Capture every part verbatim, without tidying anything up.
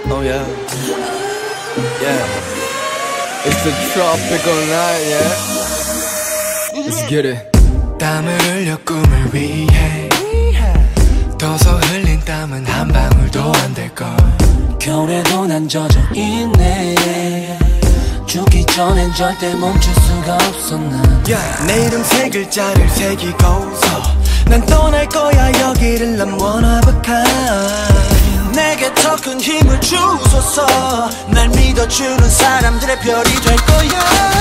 Oh yeah, yeah. It's the tropical night, yeah. Let's get it. 땀을 흘려 꿈을 위해 떠서 흘린 땀은 한 방울도 안 될걸. 겨울에도 난 젖어 있네. 죽기 전엔 절대 멈출 수가 없어 난. yeah. 내 이름 세 글자를 새기고서 난 떠날 거야. 여기를 난 one of a kind. 내게 더 큰 힘을 주소서. 날 믿어주는 사람들의 별이 될 거야.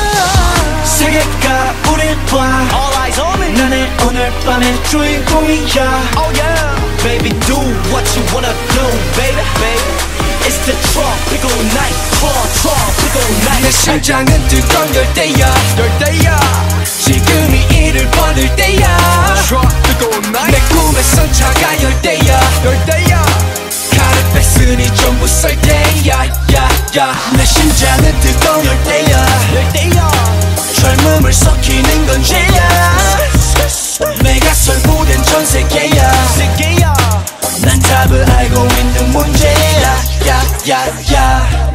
세계가 우릴 봐. All eyes on me. 나는 오늘 밤의 주인공이야. Oh yeah. Baby do what you wanna do. Baby baby It's the tropical night. tropical night. 내 심장은 뜨거운 열대야. 열대야. 지금이 이를 벌릴 때야. tropical night. 내 꿈에선 차가 열대야. 열대야. 칼을 뺐으니 전부 썰 때야. 야야. 내 심장은 뜨거운 열대야. 열대야. 젊음을 섞이는 건 죄야. 내가 설부된 전 세계야. 세계야. 난 답을 알고 있는 문제야. 야야야.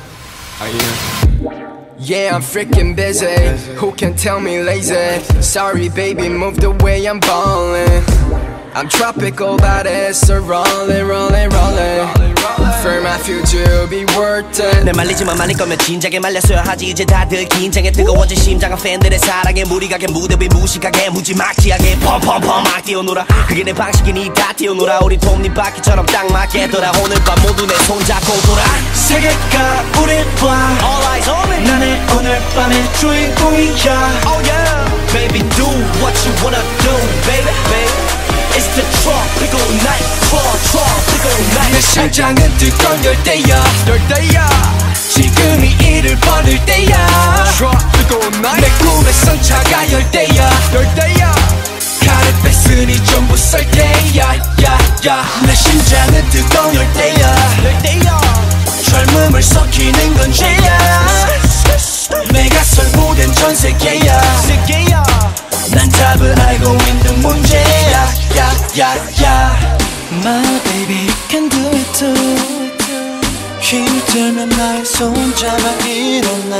Yeah, I'm freaking busy. Who can tell me lazy? Sorry, baby, move the way I'm ballin'. I'm tropical, but it's a rollin', rollin', rollin'. For my future be worth it. 내 말리지만 말릴 거면 진작에 말렸어야 하지. 이제 다들 긴장에 뜨거워진 심장은 팬들의 사랑에 무리 가게 무대 위 무식하게 무지막지하게 펌펌펌 막 뛰어놀아. 그게 내 방식이니 다 뛰어놀아. 우리 톱니바퀴처럼 딱 맞게 돌아. 오늘 밤 모두 내 손잡고 돌아. 세계가 우릴 봐. All eyes on me. 나는 오늘 밤의 주인공이야. Oh yeah. Baby do what you wanna do. Baby baby It's the tropical night. tropical night. 내 심장은 뜨거운 열대야. 열대야. 지금이 이를 벌릴 때야. tropical night. 내 꿈에선 차가 열대야. 열대야. 칼을 뺐으니 전부 썰 때야. 야야. 내 심장은 뜨거운 열대야. 열대야. 젊음을 섞이는 건 죄야. 내가 설부된 전 세계야. 세계야. 난 답을 알고 있는 문제야. 야야야. My baby can do it too. 힘이 들면 날 손잡아 일어나.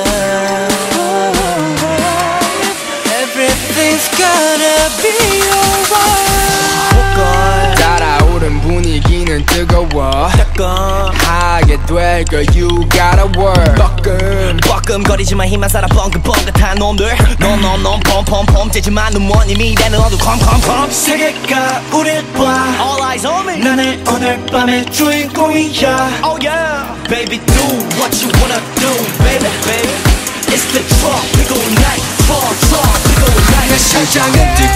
Everything's gonna be alright. 달아오른 분위기는 뜨거워. 하게 될 걸 you gotta work. 뻐끔 뻐끔거리지만 힘만 살아 뻥긋뻥긋한 놈들. 넌넌넌 펌펌펌 째지만 눈먼 이미 되는 어두 컴컴컴. 세계가 우릴 봐. All eyes on me. 나는 오늘 밤의 주인공이야. Oh yeah. Baby do what you wanna do. Baby baby It's the tropical night. tropical night. 내 심장은